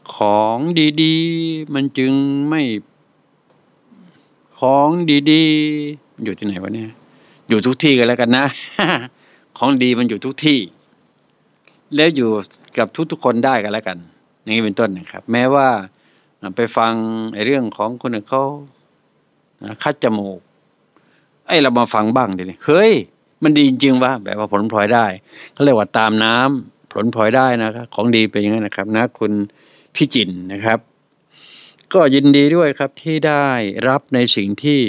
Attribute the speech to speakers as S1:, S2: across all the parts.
S1: ของดีๆมันจึงไม่ของดีๆอยู่ที่ไหนวะเนี่ยอยู่ทุกที่กันแล้วกันนะ ของดีมันอยู่ทุกที่แล้วอยู่กับทุกๆคนได้กันแล้วกันอย่างนี้เป็นต้นนะครับแม้ว่าไปฟังเรื่องของคนอื่นเขาคัดจมูกเรามาฟังบ้างดิเฮ้ยมันดีจริงๆวะแบบว่าผลพลอยได้เขาเรียกว่าตามน้ำผลพลอยได้นะครับของดีเป็นอย่างนั้นนะครับนะคุณพี่จินนะครับก็ยินดีด้วยครับที่ได้รับในสิ่งที่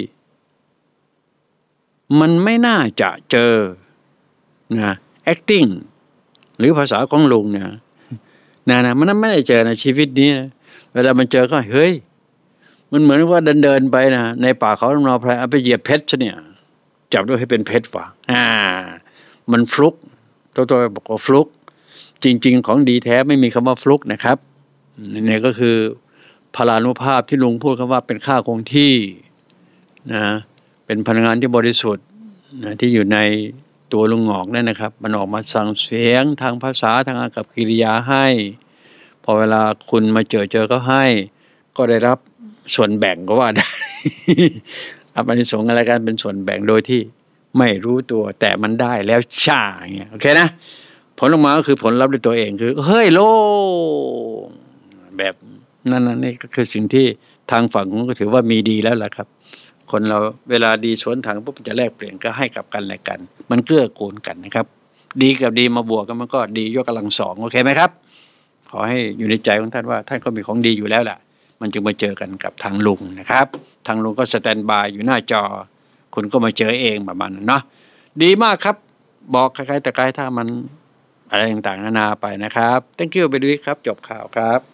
S1: มันไม่น่าจะเจอนะ acting หรือภาษาของลุงเนี่ยนะมันไม่ได้เจอในชีวิตนี้นะเวลามันเจอก็เฮ้ยมันเหมือนว่าเดินไปนะในป่าเขาลำนาวไพรเอาไปเหยียบเพชรเนี่ยจับด้วยให้เป็นเพชรว่ะมันฟลุกตัวบอกว่าฟลุกจริงๆของดีแท้ไม่มีคำว่าฟลุกนะครับนี่ก็คือพลานุภาพที่ลุงพูดคำว่าเป็นค่าคงที่นะเป็นพลังงานที่บริสุทธิ์นะที่อยู่ในตัวลุงงอกนั่นนะครับมันออกมาสั่งเสียงทางภาษาทางอากัปกิริยาให้พอเวลาคุณมาเจอก็ให้ก็ได้รับส่วนแบ่งก็ว่าได้ อานิสงส์อะไรกันเป็นส่วนแบ่งโดยที่ไม่รู้ตัวแต่มันได้แล้วช่าอย่างเงี้ยโอเคนะผลออกมาก็คือผลลัพธ์ด้วยตัวเองคือเฮ้ยโลแบบนั่นนี่ก็คือสิ่งที่ทางฝั่งก็ถือว่ามีดีแล้วล่ะครับคนเราเวลาดีสวนทางปุ๊บจะแลกเปลี่ยนก็ให้กับกันและกันมันเกื้อกูลกันนะครับดีกับดีมาบวกกันมันก็ดียกกำลังสองโอเคไหมครับขอให้อยู่ในใจของท่านว่าท่านก็มีของดีอยู่แล้วล่ะมันจึงมาเจอกันกับทางลุงนะครับทางลุงก็สแตนบายอยู่หน้าจอคุณก็มาเจอเองประมาณนั้นเนาะดีมากครับบอกใครๆแต่ใครถ้ามันอะไรต่างๆนานาไปนะครับ thank you ไปด้วยครับจบข่าวครับ